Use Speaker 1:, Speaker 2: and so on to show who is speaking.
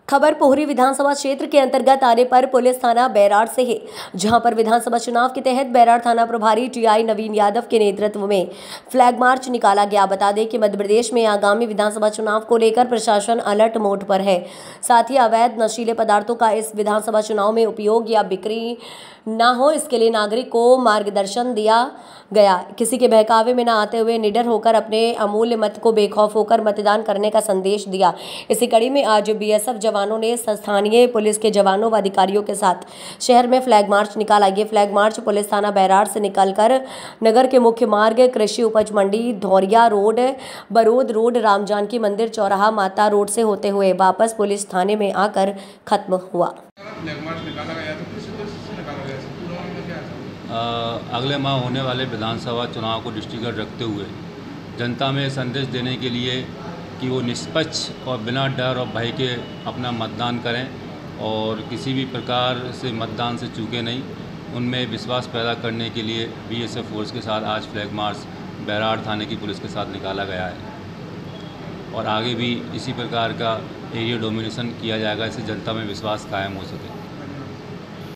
Speaker 1: खबर पोहरी विधानसभा क्षेत्र के अंतर्गत आने पर पुलिस थाना बैराड़ से है, जहां पर विधानसभा चुनाव के तहत बैराड़ थाना प्रभारी टीआई नवीन यादव के नेतृत्व में फ्लैग मार्च निकाला गया। बता दें कि मध्य प्रदेश में आगामी विधानसभा चुनाव को लेकर प्रशासन अलर्ट मोड पर है। साथ ही अवैध नशीले पदार्थों का इस विधानसभा चुनाव में उपयोग या बिक्री न हो, इसके लिए नागरिक को मार्गदर्शन दिया गया। किसी के बहकावे में न आते हुए निडर होकर अपने अमूल्य मत को बेखौफ होकर मतदान करने का संदेश दिया। इसी कड़ी में आज बीएसएफ जवानों ने स्थानीय पुलिस के जवानों व अधिकारियों के साथ शहर में फ्लैग मार्च निकाला। ये फ्लैग मार्च पुलिस थाना बैराड़ से निकलकर नगर के मुख्य मार्ग, कृषि उपज मंडी, धौरिया रोड, बरूद रोड, राम जानकी मंदिर चौराहा, माता रोड से होते हुए वापस पुलिस थाने में आकर खत्म हुआ।
Speaker 2: अगले माह होने वाले विधानसभा चुनाव को दृष्टिगत रखते हुए जनता में संदेश देने के लिए कि वो निष्पक्ष और बिना डर और भय के अपना मतदान करें और किसी भी प्रकार से मतदान से चूकें नहीं, उनमें विश्वास पैदा करने के लिए बीएसएफ फोर्स के साथ आज फ्लैग मार्च बैराड़ थाने की पुलिस के साथ निकाला गया है और आगे भी इसी प्रकार का एरिया डोमिनेशन किया जाएगा, इससे जनता में विश्वास कायम हो सके।